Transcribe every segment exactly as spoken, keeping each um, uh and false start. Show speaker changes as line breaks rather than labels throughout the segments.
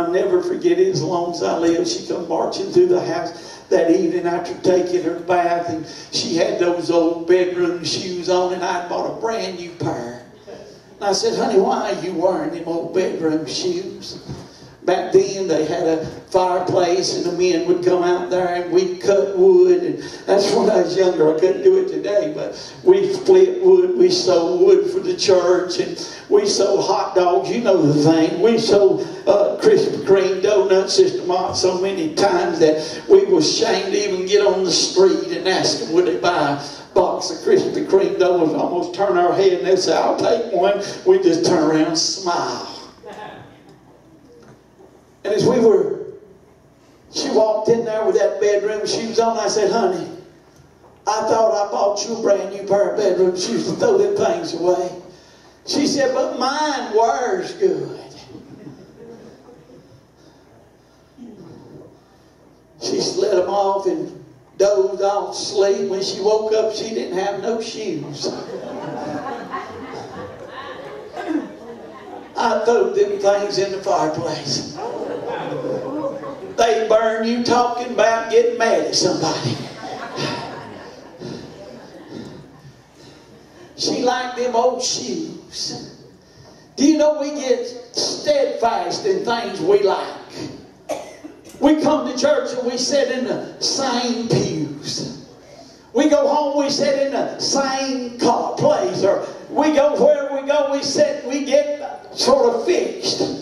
I'll never forget it as long as I live. She come marching through the house that evening after taking her bath, and she had those old bedroom shoes on, and I bought a brand new pair. And I said, honey, why are you wearing them old bedroom shoes? Back then they had a fireplace and the men would come out there and we'd cut wood, and that's when I was younger. I couldn't do it today, but we split wood, we sold wood for the church, and we sold hot dogs, you know the thing. We sold uh, Krispy Kreme donuts, Sister Mott, so many times that we were ashamed to even get on the street and ask them would they buy a box of Krispy Kreme donuts. Almost turn our head and they'd say, I'll take one. We just turn around and smile. And as we were, she walked in there with that bedroom shoes on. I said, honey, I thought I bought you a brand new pair of bedroom shoes to throw them things away. She said, but mine wears good. She slid them off and dozed off to sleep. When she woke up, she didn't have no shoes. I threw them things in the fireplace. They burn you talking about getting mad at somebody. She liked them old shoes. Do you know we get steadfast in things we like? We come to church and we sit in the same pews. We go home, we sit in the same place. Or we go wherever we go, we sit, we get sort of fixed.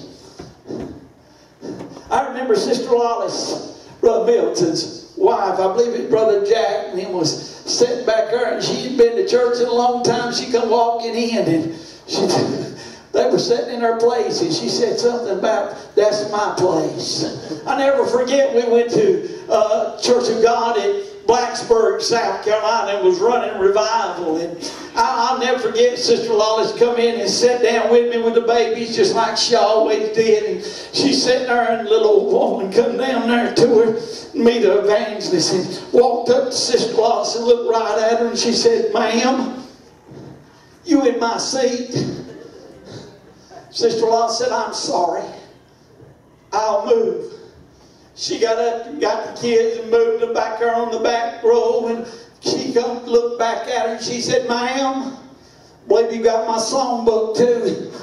I remember Sister Lawless, Brother Milton's wife, I believe it's Brother Jack, and he was sitting back there, and she had been to church in a long time. She come walking in, and she, they were sitting in her place, and she said something about, that's my place. I never forget, we went to uh, Church of God at Blacksburg, South Carolina, and was running revival. And I'll never forget Sister Lawless come in and sat down with me with the babies just like she always did. And she's sitting there, and the little old woman come down there to her, me the evangelist, and walked up to Sister Lawless and looked right at her, and she said, ma'am, you in my seat? Sister Lawless said, I'm sorry. I'll move. She got up and got the kids and moved them back there on the back row, and she come looked back at her and she said, ma'am, believe you got my songbook too.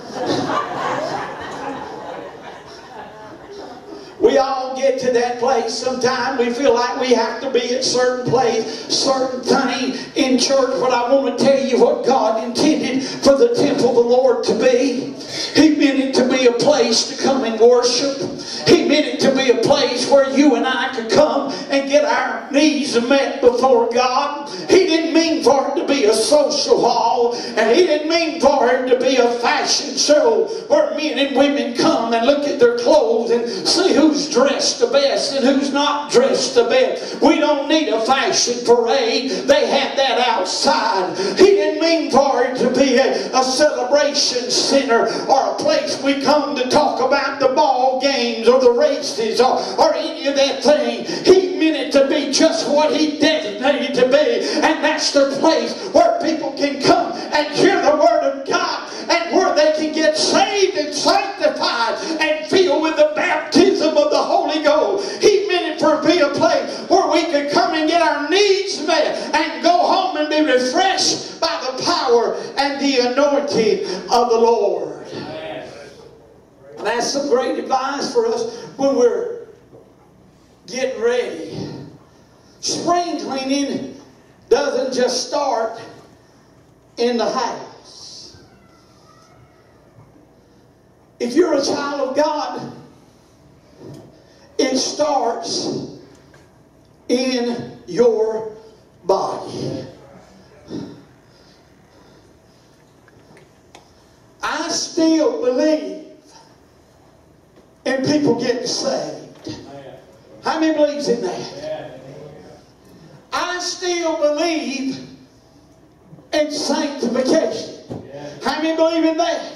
We all get to that place sometime. We feel like we have to be at certain place, certain thing in church. But I want to tell you what God intended for the temple of the Lord to be. He meant it to be a place to come and worship. He meant it to be a place where you and I could come and get our needs met before God. He didn't mean for it to be a social hall, and He didn't mean for it to be a fashion show where men and women come and look at their clothes and see who's dressed the best and who's not dressed the best. We don't need a fashion parade. They had that outside. He didn't mean for it to be a, a celebration center or a place we come to talk about the ball games or the races or, or any of that thing. He meant it to be just what He designated to be, and that's the place where people can come and hear the Word of God, and where they can get saved and sanctified and filled with the baptism of the Holy Ghost. He meant it for to be a place where we could come and get our needs met and go home and be refreshed by the power and the anointing of the Lord. And that's some great advice for us when we're getting ready. Spring cleaning doesn't just start in the house. If you're a child of God, it starts in your body. I still believe in people getting saved. How many believes in that? I still believe in sanctification. How many believe in that?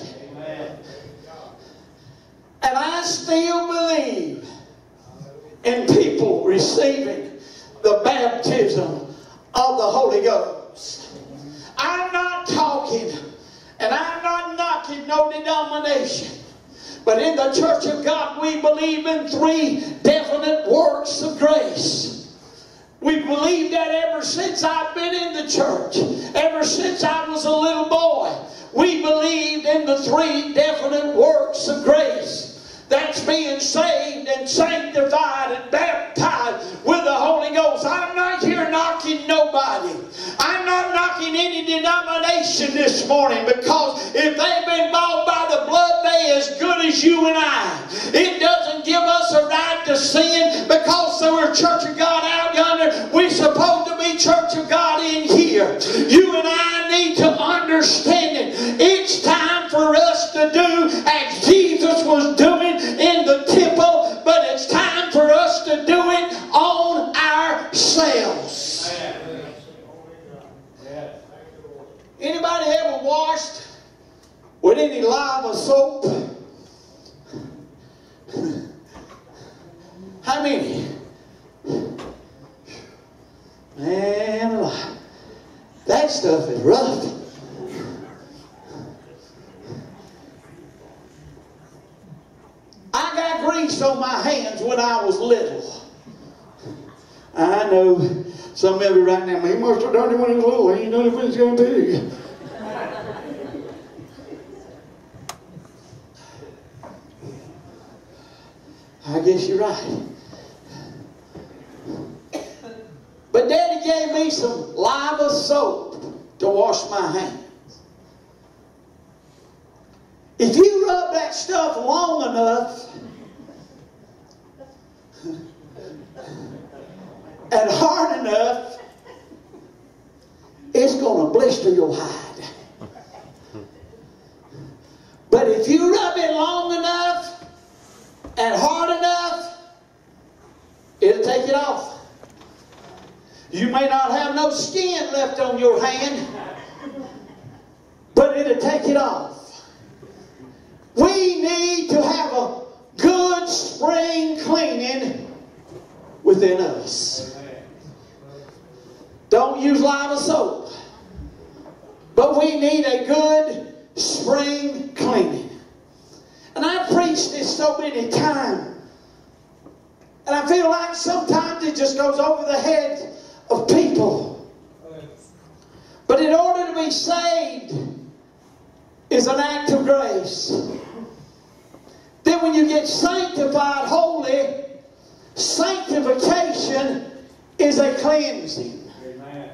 And I still believe in people receiving the baptism of the Holy Ghost. I'm not talking, and I'm not knocking no denomination, But in the church of God, we believe in three definite works of grace. We've believed that ever since I've been in the church. Ever since I was a little boy. We believed in the three definite works of grace. That's being saved and sanctified and baptized with the Holy Ghost. I'm not here knocking nobody. I'm not knocking any denomination this morning, because if they've been bought by the blood, they as good as you and I. It doesn't give us a right to sin because they were Church of God out yonder. We're supposed to be Church of God in here. You and I need to understand it. It's time for us to do as Jesus was doing in the temple, but it's time for us to do it on ourselves. Anybody ever washed with any lava soap? How many? Man alive. That stuff is rough. I got grease on my hands when I was little. I know some of you right now, he must have done it when he was little. He ain't done it when he's going to be. I guess you're right. But Daddy gave me some lava soap to wash my hands. If you rub that stuff long enough and hard enough, it's going to blister your hide. But if you rub it long enough and hard enough, it'll take it off. You may not have no skin left on your hand, but it'll take it off. We need to have a good spring cleaning within us. Don't use lava soap, but we need a good spring cleaning. And I've preached this so many times, and I feel like sometimes it just goes over the head of people. But in order to be saved is an act of grace. Then when you get sanctified holy, sanctification is a cleansing. Amen.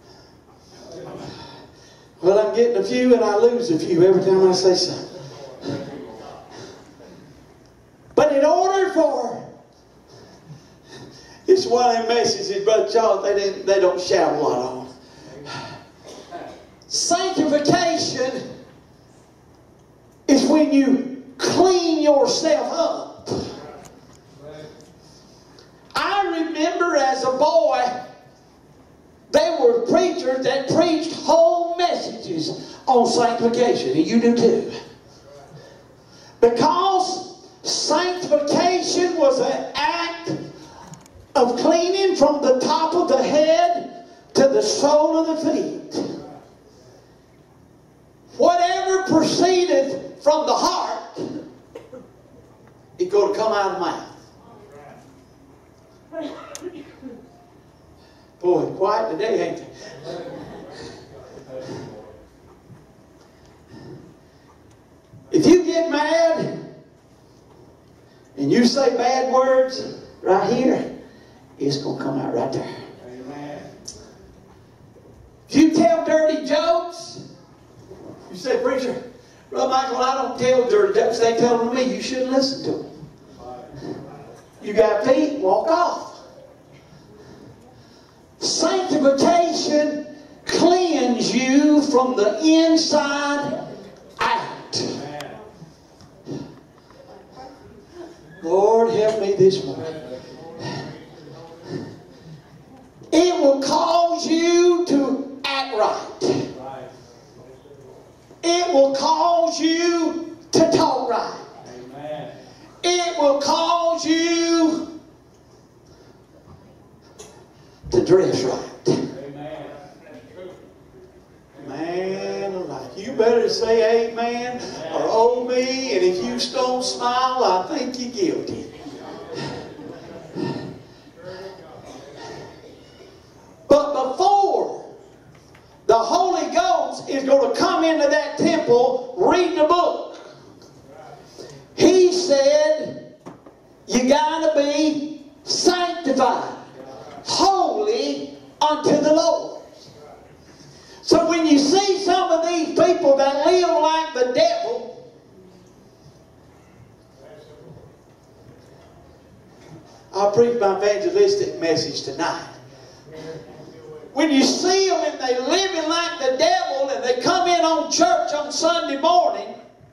Well, I'm getting a few and I lose a few every time I say something. But in order for, it's one of them messages, Brother Charles, they, didn't, they don't shout a lot on. Sanctification is when you clean yourself up. I remember as a boy, there were preachers that preached whole messages on sanctification, and you do too. Because sanctification was an act of cleaning from the top of the head to the sole of the feet. Whatever proceedeth from the heart, it's going to come out of the mouth. Boy, quiet today, ain't it? If you get mad and you say bad words right here, it's going to come out right there. Amen. If you tell dirty jokes, you say, preacher, Brother Michael, I don't tell dirty jokes. They tell them to me. You shouldn't listen to them. You got feet, walk off. Sanctification cleans you from the inside out. Lord, help me this morning. It will cause you to act right. It will cause you to talk right. It will cause you to dress right. Man alive. You better say amen or owe me, and if you don't smile, I think you're guilty. But before the Holy Ghost is going to come into that temple, read the book. He said, you got to be sanctified, holy unto the Lord. So when you see some of these people that live like the devil, I'll preach my evangelistic message tonight. When you see them and they living like the devil and they come in on church on Sunday morning,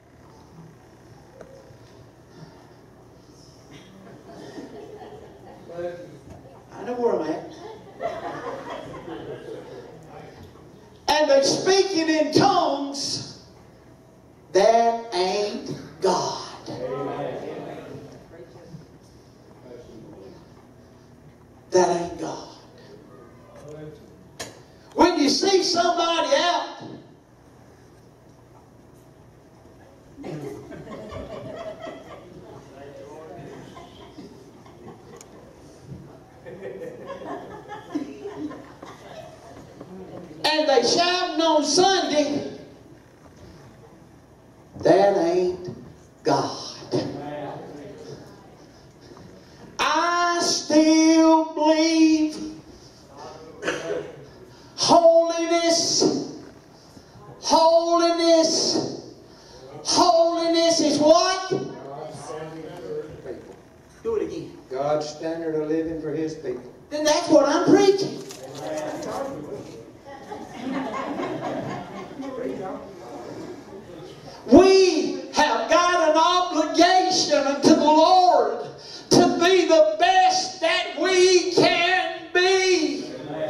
I know where I'm at. And they speaking in tongues, that ain't God. That ain't God. When you see somebody out and they shouting on Sunday, that ain't God. I still believe holiness, holiness, holiness is what? Do it again.
God's standard of living for His people.
Then that's what I'm preaching. We have got an obligation unto the Lord to be the best that we can be.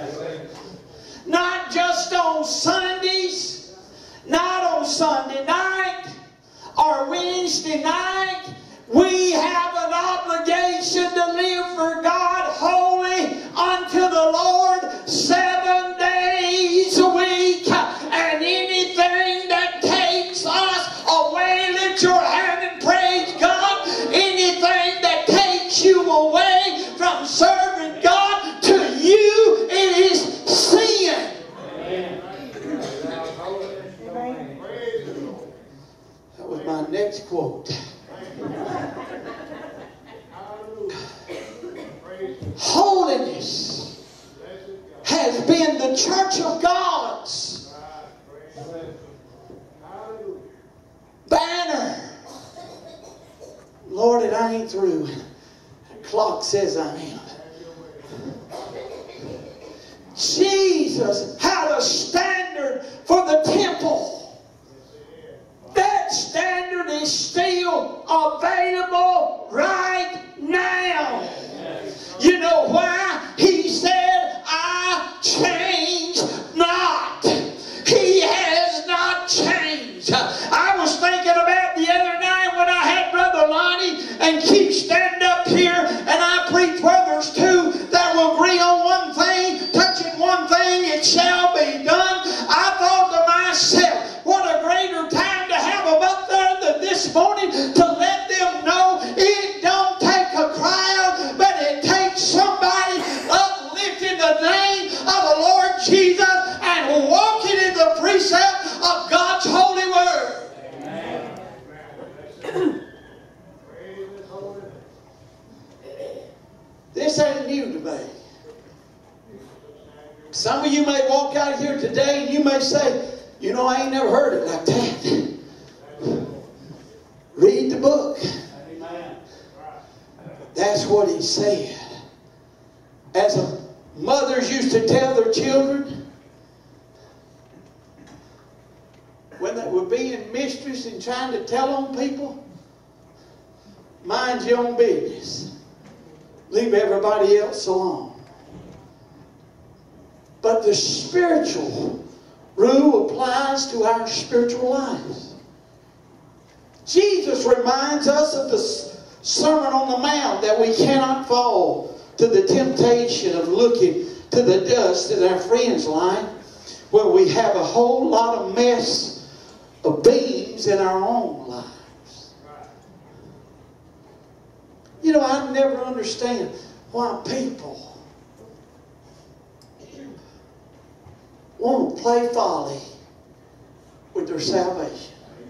Not just on Sundays, not on Sunday night or Wednesday night. We have an obligation to live for God holy unto the Lord seven days a week. And anything that takes us away, lift your hand and praise God. Anything that takes you away from serving God, to you it is sin. That was my next quote. Holiness has been the church of God's banner. Lord, it ain't through. The clock says I am. Jesus had a standard for the temple. That standard is still available right now. You know why? He said, I change not. He has not changed. I was thinking about the other night when I had Brother Lonnie and Keith stand up here and I preach where there's two that will agree on one thing, touching one thing, it shall be done. I thought to myself, what a greater time to have them up there than this morning to let them know it don't take a crowd, but it takes somebody uplifting the name of the Lord Jesus and walking in the precept of God's holy word. This ain't new to me. Some of you may walk out here today and you may say, you know, I ain't never heard it like that. Read the book. That's what he said. As a, mothers used to tell their children when they were being mistress and trying to tell on people, mind your own business. Leave everybody else alone. But the spiritual rule applies to our spiritual lives. Jesus reminds us of the Sermon on the Mount that we cannot fall to the temptation of looking to the dust in our friend's life where we have a whole lot of mess of beings in our own lives. You know, I never understand why people want to play folly with their salvation.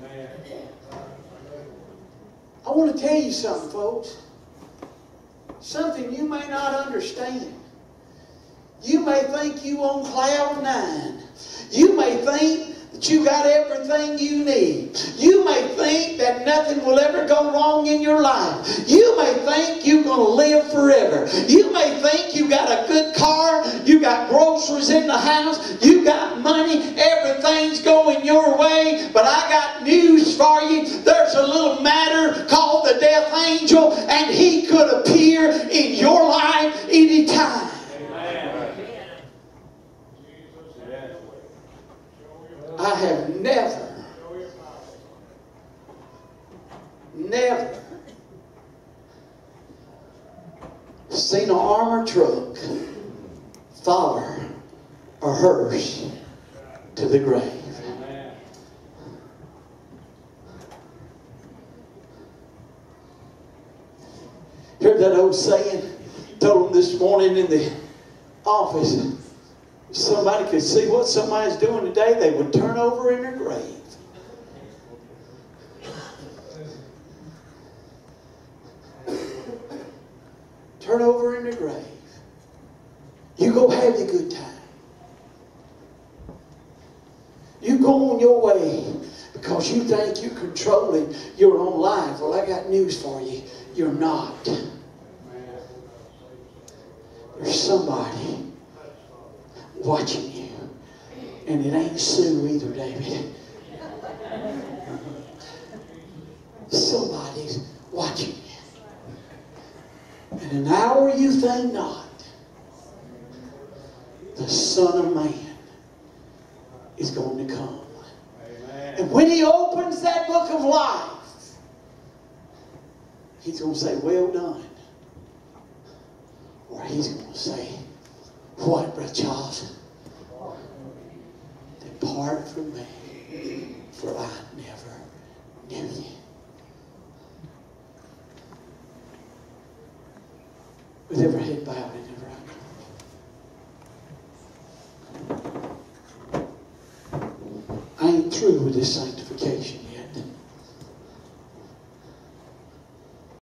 I want to tell you something, folks. Something you may not understand. You may think you on cloud nine. You may think that you got everything you need. You may think that nothing will ever go wrong in your life. You may think you're going to live forever. You may think you got a good car. You got groceries in the house. You got money. Everything's going your way. But I got news for you. There's a little matter called the death angel, and he could appear in your life anytime. I have never, never seen an armored truck follow a hearse to the grave. Heard that old saying? Told them this morning in the office. If somebody could see what somebody's doing today, they would turn over in their grave. Turn over in their grave. You go have your good time. You go on your way because you think you're controlling your own life. Well, I got news for you. You're not. There's somebody watching you. And it ain't Sue either, David. Somebody's watching you. And an hour you think not, the Son of Man is going to come. Amen. And when he opens that book of life, he's going to say, well done. Or he's going to say, what, Brother Charles? Depart from me, for I never knew you. With every head bowed and every eye closed. I ain't through with this sanctification.